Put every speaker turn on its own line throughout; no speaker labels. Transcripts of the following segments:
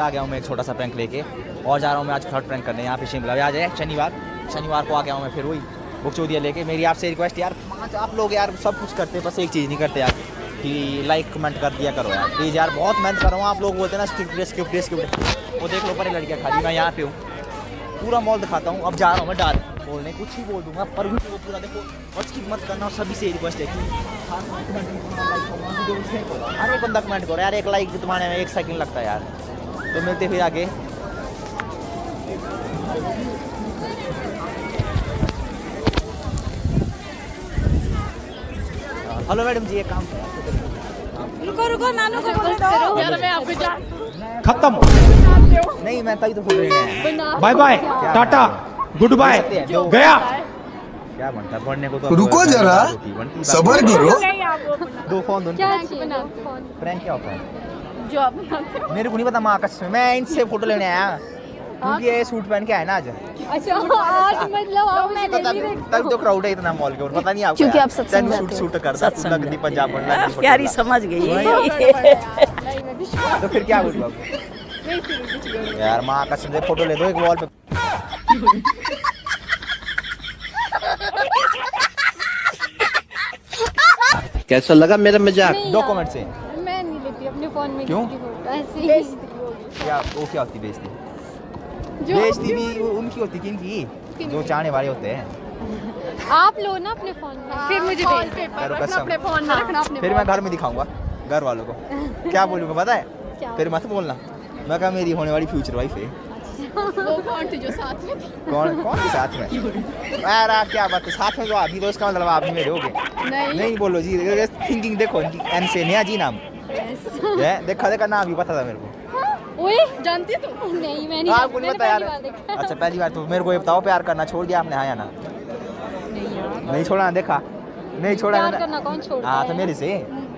आ गया हूँ मैं एक छोटा सा प्रैंक लेके और जा रहा हूँ मैं आज थर्ड प्रैंक करने यहाँ पे शिमला। आज है शनिवार को आ गया हूँ मैं फिर वही बुकचौदिया लेके। मेरी आपसे रिक्वेस्ट यार, आप लोग यार सब कुछ करते बस एक चीज़ नहीं करते यार कि लाइक कमेंट कर दिया करो यार प्लीज़ यार। बहुत मेहनत कर रहा हूँ, आप लोग बोलते हैं ना स्क्रिप्ट वो देख लो पर लड़कियाँ खाली। मैं यहाँ पे हूँ, पूरा मॉल दिखाता हूँ। अब जा रहा हूँ मैं डाल बोलने, कुछ भी बोल दूंगा पर भी वो पूरा देखो बस की मत करना। सभी से रिक्वेस्ट है कि हर एक बंदा कमेंट करो यार, एक लाइक तुम्हारे में 1 सेकंड लगता है यार। तो मिलते फिर आगे। हेलो मैडम जी, एक काम
रुको नानू को बोल दो यार, मैं आपको
खत्म
नहीं, मैं तभी तो बोल रही हूँ
bye bye tata good bye गया।
क्या बनता पढ़ने को तो
रुको जरा सबर करो।
दो फोन दो
क्या
प्रैंक क्या होता है
जो आप बनाते हो?
मेरे को नहीं पता माँ कसम, मैं इनसे फोटो लेने आया क्योंकि ये सूट पहन के आया ना आज।
अच्छा आज मतलब आप मैं
तभी तो क्राउड है इतना मॉल के ऊपर, पता नहीं आपको
क्योंकि आप सत्संग
सूट करता लगती पंजाब बनना
प्यारी समझ गई।
तो फिर क्या बोलूँ यार, माँ कसम से फोटो ले दो एक वॉल पे।
कैसा लगा मेरा मजाक?
डॉक्यूमेंट से
मैं नहीं लेती अपने फोन में।
क्यों?
ऐसे ही
क्या वो क्या होती बेइज्जती? बेइज्जती भी उनकी होती किनकी जो चाहने वाले होते हैं।
आप लो ना अपने फोन में, फिर मुझे भेज देना अपने फोन में रखना अपने।
फिर मैं घर में दिखाऊंगा घर वालों को। क्या बोलूँगा पता है? फिर मत बोलना मैं कहा मेरी होने वाली फ्यूचर वाइफ है।
वो कौन थी जो साथ में थी?
कौन के साथ में? यार क्या बात है, साथ में जो आदमी तो इसका मतलब आप नहीं मेरे होगे। नहीं बोलो जी, थिंकिंग देखो एन से नया जी नाम है, देखा नाम भी पता था मेरे को।
ओए जानती तू? नहीं मैं नहीं,
आपको नहीं पता यार? अच्छा पहली बार तो मेरे को ये बताओ, प्यार करना छोड़ दिया आपने? हाँ या ना? नहीं छोड़ा, देखा नहीं छोड़ा।
प्यार करना कौन छोड़ता है?
हाँ तो मेरे से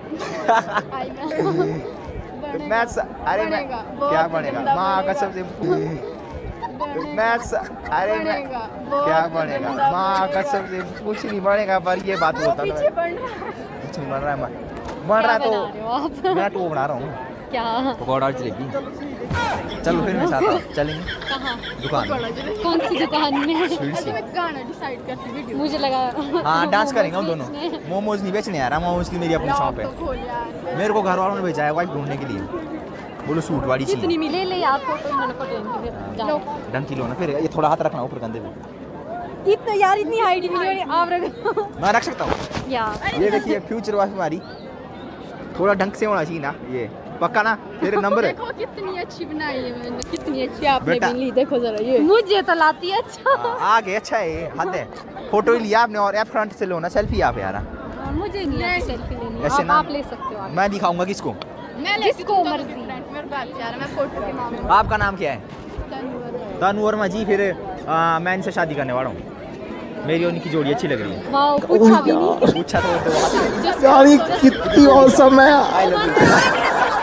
मैं अरे मैं क्या बनेगा माँ कसम से मैं अरे मैं क्या बनेगा माँ कसम से कुछ नहीं बनेगा। पर ये बात बोलता हूँ कुछ नहीं बन रहा है, बन रहा है तो मैं तो बना रहा हूँ
क्या
पकौड़ा और जलेबी। चलो फिर मेरे साथ चलेंगे
कहाँ?
दुकान।
कौन सी दुकान में?
स्वीट से।
गाना डिसाइड करती वीडियो मुझे लगा।
हाँ डांस करेंगे हम दोनों। मोमोज नहीं बेचने आ रहा, मोमोज की मेरी अपनी शॉप है। मेरे को घर वालों ने भेजा है वाइफ ढूंढने के लिए, बोलो सूट वाली चीज।
कितनी मिले ले यार फोटो, मैंने फोटो इनकी फिर जाओ
डंकी लो ना, फिर ये थोड़ा हाथ रखना ऊपर कंधे पे।
इतना यार इतनी हाइट भी नहीं आप रखो।
मैं रख सकता हूँ
यार।
ये देखिए फ्यूचर वाइफ हमारी, थोड़ा ढंग से होना चाहिए ना ये, पक्का ना? फिर नंबर है।
देखो कितनी अच्छी बनाई है मैंने, कितनी अच्छी आपने भी देखो जरा ये। मुझे तो लाती है अच्छा।
आगे अच्छा है ये, हद है। फोटो ही लिया आपने और ऐप फ्रंट से लो ना सेल्फी आप यार।
मुझे नहीं आती सेल्फी लेनी।
ऐसे ना
आप ले सकते हो।
मैं दिखाऊंगा किसको?
जिसको मर्जी। मेरे बात यार, मैं फोटो के मामले में।
आपका नाम क्या है? तनु वर्मा जी। फिर मैं इनसे शादी करने वाला हूँ, मेरी और इनकी जोड़ी अच्छी लग रही है।
वाओ पूछा भी नहीं।
पूछा तो
यार कितनी औसम है।
I love you.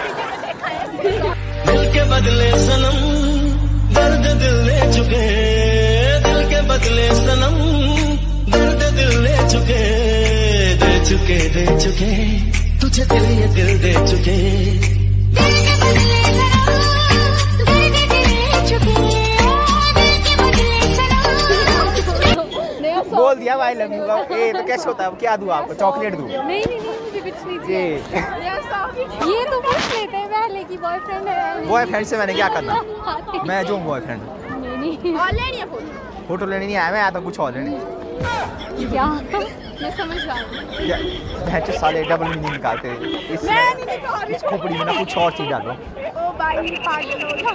दिल के बदले सनम दर्द दिल ले चुके, दिल के बदले सनम दर्द दिल ले चुके, दे चुके तुझे दिल ये दिल दे चुके। दिल के बदले सनम दर्द दिल ले चुके, दिल के बदले सनम।
बोल दिया आई लव यू का। ये तो कैसे होता है? क्या दूँ आपको? चॉकलेट दूँ?
नहीं मुझे कुछ नहीं चाहिए। ये तो पूछ लेते हैं पहले की बॉयफ्रेंड है।
बॉयफ्रेंड से मैंने क्या करना? मैं जो बॉयफ्रेंड
नहीं और लेनी है
फोटो लेने नहीं आया मैं, आया तो कुछ और लेने।
क्या मैं समझ रहा हूँ।
साले डबल मीनिंग निकालते हैं इस खोपड़ी में ना, कुछ और चीज डालो।
ओ भाई पागल हो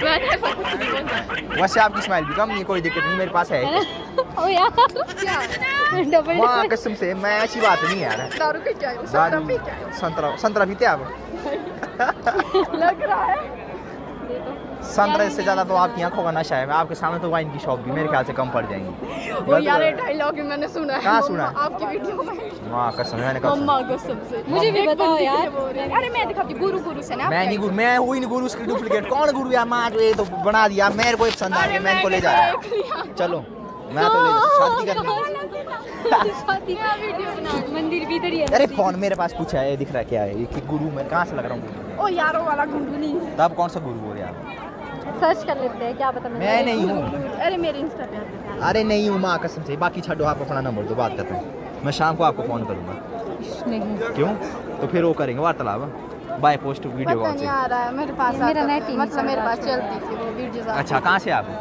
गया।
वैसे आपकी स्माइल भी कम नहीं, कोई दिक्कत नहीं, मेरे पास है।
ओ यार क्या डबल
माँ कसम से मैं ऐसी बात नहीं यार।
दारू पी के आए, संतरा पी के आए।
संतरा पीते आप?
लग रहा है
संतरे से ज्यादा तो आपकी आंखों का नशा है। आपके सामने तो वाइन की शॉप भी मेरे ख्याल से कम पड़ जाएंगी।
वो यार ये डायलॉग मैंने सुना है।
कहाँ सुना?
आपकी वीडियो में।
माँ कसम मैंने कहा
मम्मा कसम से मुझे भी बताओ यार। अरे मैं दिखाती गुरु से ना।
मैं नहीं गुरु, मैं हुई नहीं गुरु, उसकी डुप्लीकेट। कौन गुरु यार? माँ ये तो बना दिया, मेरे को पसंद आ गया, मैं इनको ले जाया। चलो मैं तो ले शादी करनी।
शादी का वीडियो बना, मंदिर भी इधर ही है।
अरे फोन मेरे पास पूछा है, दिख रहा है क्या है ये कि गुरु? मैं कहाँ से लग रहा हूँ?
ओ यार वो वाला गुरु नहीं।
तब कौन सा गुरु हो रहा है?
सर्च कर लेते हैं, क्या पता
मैं नहीं हूँ।
अरे मेरे इंस्टा पे
अरे नहीं हूँ माँ कसम से। बाकी छोड़ो, आप अपना नंबर दो, बात करते हैं। मैं शाम को आपको फ़ोन करूँगा।
नहीं,
क्यों? तो फिर वो करेंगे वार्तालाप बाय पोस्ट वीडियो कॉल से।
आ रहा है मेरे पास, मेरा नेट ही मतलब मेरे पास चलती थी वो वीडियोस।
अच्छा, कहाँ से आप?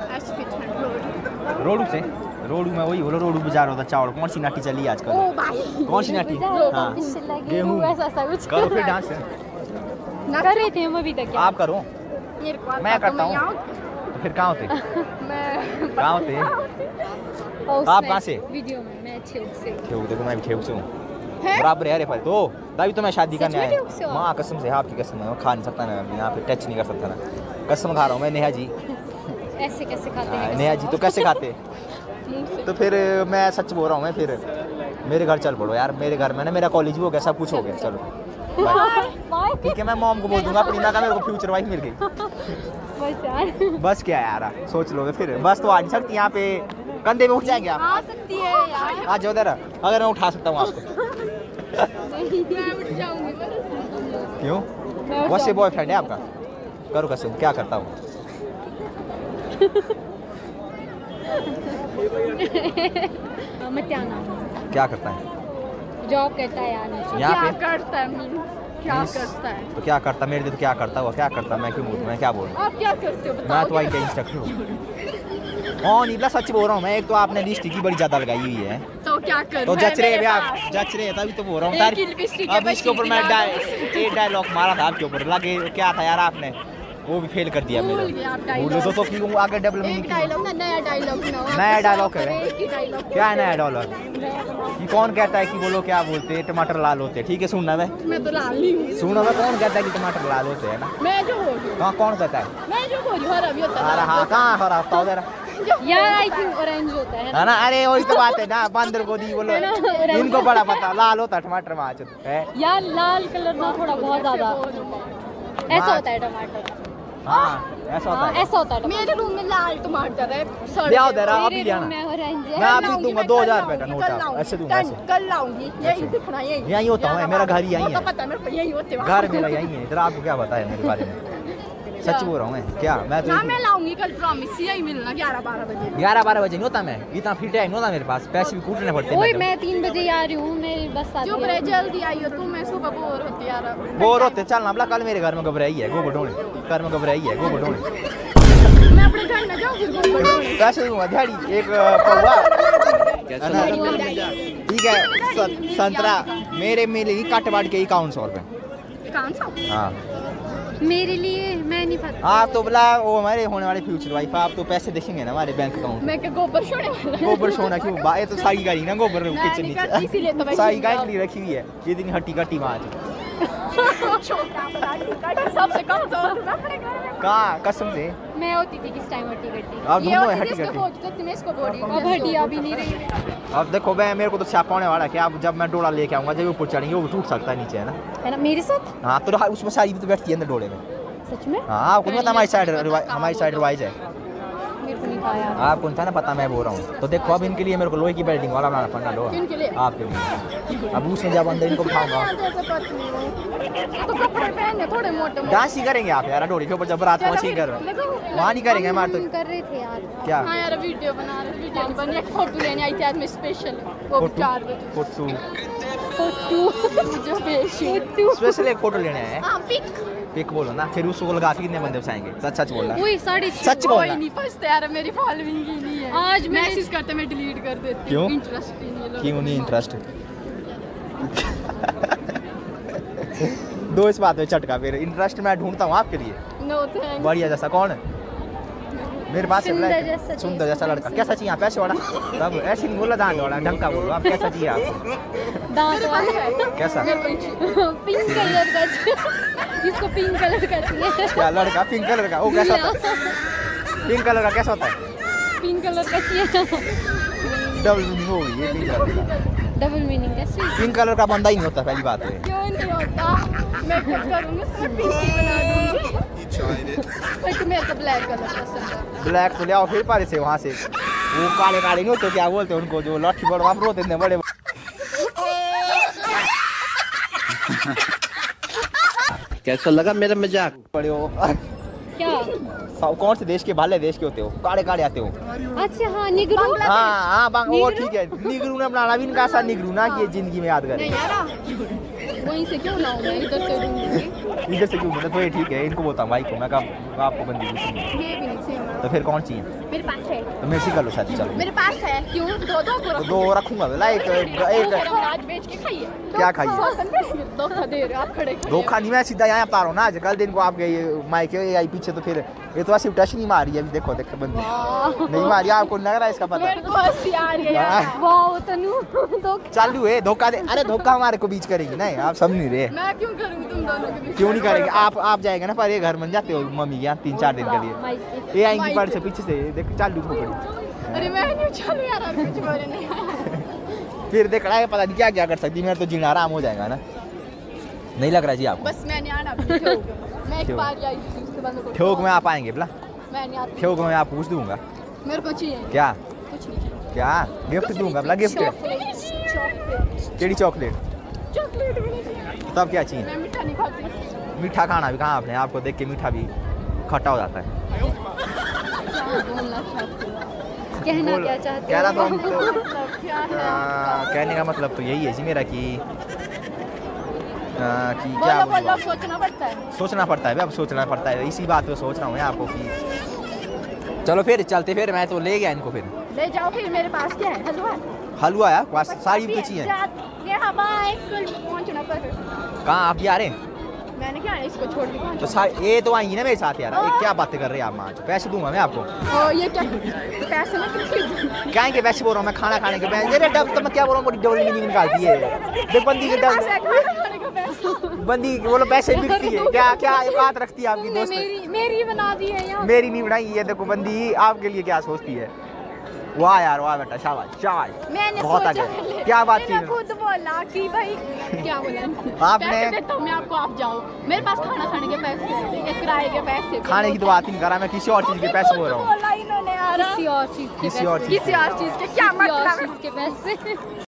रोडू से। रोडू में वही बोलो, रोडू बाजार होता चावल। कौन सी नाटी चली आजकल?
ओ भाई,
कौन सी नाटी? हाँ, गेहूँ।
ऐसा कुछ
करो फिर डांस।
कर रहे थे हम अभी तक।
आप करो,
मेरे को
मैं करता हूँ। तो फिर कहाँ होते?
मैं
कहाँ होते? आप कहाँ से?
वीडियो में मैं ठेउक से।
ठेउक? देखो मैं भी ठेउक से हूँ, बराबर है। अरे भाई तो तभी तो मैं शादी करने आया। माँ कसम से, आपकी कसम है, खा नहीं सकता ना, यहाँ पे टच नहीं कर सकता ना, कसम खा रहा हूँ मैं। नेहा जी
ऐसे कैसे खाते हैं?
नेहा जी तो कैसे खाते? तो फिर मैं सच बोल रहा हूँ। मैं फिर मेरे घर चल पड़ो यार। मेरे घर में ना मेरा कॉलेज भी हो गया, सब कुछ हो गया। चलो ठीक है, मैं मॉम को बोल दूंगा अपनी ना का मेरे को फ्यूचर वाइफ मिल गई। बस क्या यार, सोच लोगे फिर। बस तो आ नहीं सकती यहाँ पे, कंधे पे उठ जाएंगे आप।
आ सकती है यार।
आज जो अगर मैं उठा सकता हूँ आपको।
मैं उठ जाऊंगी।
क्यों? बहुत से बॉयफ्रेंड है आपका? करो कसम, क्या करता हूँ? क्या करता है?
जॉब करता है यार।
यहाँ पे
करता है? क्या करता है?
तो क्या करता मेरे लिए? तो क्या करता हुआ? क्या करता? मैं क्यों बोलूँ? मैं क्या बोलूँ?
आप क्या करते हो?
मैं तो आई इंस्ट्रक्टर हूँ। हाँ नीला सच बोल रहा हूँ मैं। एक तो आपने लिपस्टिक की बड़ी ज्यादा लगाई हुई है,
तो क्या कर?
तो जच रहे आप, जच रहे तभी तो बोल रहा हूँ। अब इसके ऊपर मैं एक डायलॉग मारा था आपके ऊपर, लगे क्या था यार आपने, वो भी फेल कर दिया मेरे। बोलो तो क्यों आगे डबल मीनिंग?
नया डायलॉग
है। क्या है नया डायलॉग? कि कौन कहता है कि बोलो क्या बोलते हैं टमाटर लाल होते हैं? ठीक है सुनना मैं
तो लाल नहीं हूँ।
सुनो मैं, कौन कहता है कि टमाटर लाल होते हैं ना?
मैं जो बोल रही हूँ।
हाँ कौन कहता है?
मैं जो बोल रही हूँ हरा भी होता है।
अरे हाँ कहाँ हरा होता है उधर
यार? आई थिंक ऑरेंज होता है
ना? अरे वही तो बात है ना, बंदर को दी बोलो, इनको बड़ा पता लाल होता है टमाटर में है
यार। लाल कलर ना थोड़ा बहुत ज्यादा ऐसा होता है टमाटर।
हाँ ऐसा होता है।
ऐसा होता है। मेरे रूम में लाल टमाटर है।
ले आओ जरा, अभी ले आना।
मैं
अभी दूंगा 2000 रुपए का नोट, ऐसे दूंगा ऐसे।
कल लाऊंगी। यही दिखना
यही होता हूँ, मेरा घर ही यही है।
पता है मेरे को, यही होते हैं
घर मेरा यही है। इधर आपको क्या पता है मेरे बारे में? सच बोल रहा हूँ मैं। क्या मैं तो
मैं लाऊंगी कल, प्रॉमिस। यही मिलना 11-12 बजे।
11-12 बजे नहीं होता, मैं इतना फ्री टाइम होता मेरे पास, पैसे भी कूटने पड़ते हैं।
मैं 3 बजे आ रही हूँ, मेरी बस आती है। जल्दी आई हो तुम, मैं सुबह बोर होती यार।
बोर होते चलना बोला। कल मेरे घर में घबराई है गोबर ढोने, घर में घबराई है गोबर ढोने।
मैं अपने घर में जाऊँ फिर गोबर ढोने।
पैसे दूंगा दिहाड़ी एक पौवा। ठीक है संतरा मेरे मिलेगी काट बाट के 5100 रुपए। हाँ
मेरे लिए मैं नहीं पता।
आप तो बोला वो हमारे होने वाले फ्यूचर वाइफ, आप तो पैसे देखेंगे ना हमारे बैंक अकाउंट।
मैं क्या गोबर छोड़ने वाला?
गोबर छोड़ना क्यों? ये तो सारी गाड़ी ना गोबर किचन नीचे सारी गाड़ी रखी हुई है। ये दिन हट्टी कट्टी माँ
सबसे कम तो
कहाँ कसम से
मैं होती थी किस टाइम हट्टी कट्टी।
आप दोनों हट्टी कट्टी।
मैं इसको बोल रही हूँ अब हड्डियाँ भी नहीं रही।
अब देखो मैं मेरे को तो छापा होने वाला है कि आप जब मैं डोला लेके आऊंगा, जब ऊपर चढ़ेंगे वो टूट सकता है नीचे, है ना
मेरे साथ?
हाँ तो उसमें सारी भी तो बैठती है अंदर डोले में।
सच में?
हाँ आपको नहीं पता, हमारी साइड रिवाइज है।
मेरे को नहीं था यार।
आपको नहीं था ना पता, मैं बोल रहा हूँ। तो देखो अब इनके लिए मेरे को लोहे की बिल्डिंग वाला बनाना पड़ना लो आपके लिए। अब उसमें जब अंदर इनको बिठाऊंगा
थोड़े मोटे
डांस ही करेंगे आप यार डोरी के ऊपर, जब रात में कर वहाँ नहीं करेंगे हमारे तो।
कर रहे थे यार
क्या?
हाँ यार वीडियो बना रहे, वीडियो नहीं बनी, एक फोटो लेने आई थी आज मैं स्पेशल। वो 4 बजे फोटो जो
स्पेशल एक फोटो लेने आए।
हां
पिक बोलो ना, फिर उसको लगा के कितने बंदे बचाएंगे? सच बोलना।
वही 6:30
सच बोलना।
नहीं फंसते यार, मेरी फॉलोइंग ही नहीं है। आज मैसेज करते मैं डिलीट कर देती हूं। इंटरेस्ट ही नहीं है।
क्यों नहीं इंटरेस्ट? दो इस बात में चटका, फिर इंटरेस्ट मैं ढूंढता हूँ आपके लिए।
No thanks.
बढ़िया जैसा कौन है मेरे पास? सुंदर जैसा लड़का। कैसा चाहिए? पैसे वाला? तब ऐसे नहीं बोला, दांत वाला ढंग का बोलो। आप कैसा चाहिए आपको?
दांत वाला
कैसा?
पिंक कलर का। इसको पिंक कलर का चाहिए।
क्या लड़का पिंक कलर का? वो कैसा होता है? पिंक कलर का कैसा होता है?
पिंक कलर का चाहिए।
डबल मीनिंग हो गई ये पिंक कलर का।
डबल मीनिंग कैसे?
पिंक कलर का बंदा ही नहीं होता, पहली बात है।
क्यों नहीं होता? मैं कुछ करूंगी उसको पिंक ही बना दूंगी। बट मेरे को ब्लैक कलर पसंद है।
ब्लैक तो ले आओ फिर पारे से वहाँ से। वो काले काले नहीं होते, क्या बोलते हैं उनको, जो लाठी बड़ आप रोते हैं बड़े।
कैसा लगा मेरा मजाक?
बड़े हो
क्या?
कौन से देश के, भाले देश के होते हो, काड़े काड़े आते हो।
अच्छा हाँ निगरू।
हाँ वो ठीक है, निगरू ने बनाना भी इनका सा निगरू ना कि ये जिंदगी में याद करें।
नहीं यार वहीं से क्यों लाऊं मैं, इधर से लूंगी।
इधर से क्यों बोला, तो ये ठीक है, इनको बोलता हूँ भाई को, मैं कहा आपको बंदी
ये भी नहीं चाहिए।
तो फिर कौन चाहिए?
मेरे पास है।
तो मेरे से कर लो शादी, चलो।
मेरे पास है, क्यों? दो
तो दो रखूंगा, लाइक एक
आज बेच के खाइए।
क्या खाइए?
धोखा दे रहे आप खड़े।
धोखा नहीं, मैं सीधा यहाँ पा रहा हूँ ना, आज कल दिन को आप गए मायके आई पीछे, तो फिर ये तो ऐसे टच नहीं मारी है, अभी देखो बंदी नहीं मारी, आपको लग रहा है इसका पता?
मेरे को हंसी आ रही है। वाह तनु
चालू है धोखा दे, अरे धोखा हमारे को बीच करेगी नहीं, आप समझ नहीं रहे।
मैं क्यों करूँ तुम दोनों के बीच?
क्यों नहीं करेंगे आप जाएंगे ना पर ये घर बन जाते हो मम्मी के यहाँ 3-4 दिन के लिए, ये आएंगी पर से पीछे से देख चालू हो पड़ी।
अरे मैं नहीं चलूँ यार, और कुछ बोले नहीं।
फिर देख रहा है, पता नहीं क्या क्या कर सकती, मेरा तो जीना आराम हो जाएगा ना, नहीं लग रहा जी आपको?
बस मैं नहीं आना, मैं एक बार आई थी उसके बाद मेरे को
ठोक में आप आएंगे भला?
मैं नहीं आती।
ठोक में आप पूछ दूंगा,
मेरे को चाहिए
क्या
कुछ नहीं।
क्या गिफ्ट दूंगा भला? गिफ्ट केड़ी चॉकलेट?
चॉकलेट भी नहीं चाहिए।
तब क्या चाहिए?
मैं मीठा नहीं खाती।
मीठा खाना भी कहाँ आपने, आपको देख के मीठा भी खट्टा हो जाता है।
बोलना चाहती हूँ, कहना क्या चाहते हो?
कह रहा था हम तो
मतलब क्या है आपका?
कहने का मतलब तो यही है जी मेरा कि
बोलो बोलो, सोचना पड़ता है।
सोचना पड़ता है, अब सोचना पड़ता है, इसी बात पे सोच रहा हूँ मैं आपको कि चलो फिर चलते, फिर मैं तो ले गया इनको, फिर
ले जाओ। फिर मेरे पास क्या है? हलवा।
हलवा है पास, सारी भी चाहिए।
यहाँ बाय कल पहुँचना पर।
कहाँ आप आ रहे हैं?
मैंने क्या इसको छोड़ के
तो ये तो आएंगी ना मेरे साथ यार, क्या बातें कर रहे हैं आप? माँ पैसे दूंगा मैं आपको।
ये क्या पैसे ना
क्या के पैसे बोल रहा हूँ मैं, खाना खाने के पैसे? अरे डब तो मैं क्या बोल रहा हूँ, बड़ी डबल मीनिंग निकालती है देख बंदी के डब, बंदी बोलो पैसे बिकती है क्या? क्या बात रखती है आपकी दोस्त?
मेरी बना दी है यहाँ।
मेरी नहीं बनाई है, देखो बंदी आपके लिए क्या सोचती है। वाह यार वाह बेटा, शाबाश शाबाश,
मैंने
बहुत
सोचा
आगे। क्या बात की?
खुद बोला कि भाई क्या बोला
आपने?
पैसे देता हूँ मैं आपको, आप जाओ। मेरे पास खाना खाने के पैसे, किराए के पैसे।
खाने की तो बात ही नहीं कर रहा मैं, किसी और चीज के पैसे बोल रहा हूँ।
बोला इन्होंने यार, किसी और चीज के पैसे, किसी और चीज के क्या मतलब?
के पैसे